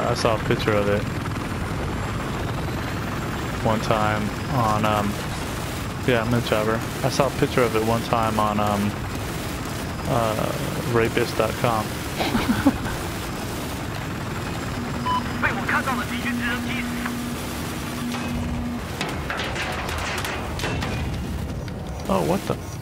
I saw a picture of it one time on, yeah, I'm in Jabber. I saw a picture of it one time on, rapist.com. 被我看到了敌军直升机。 Oh, what the?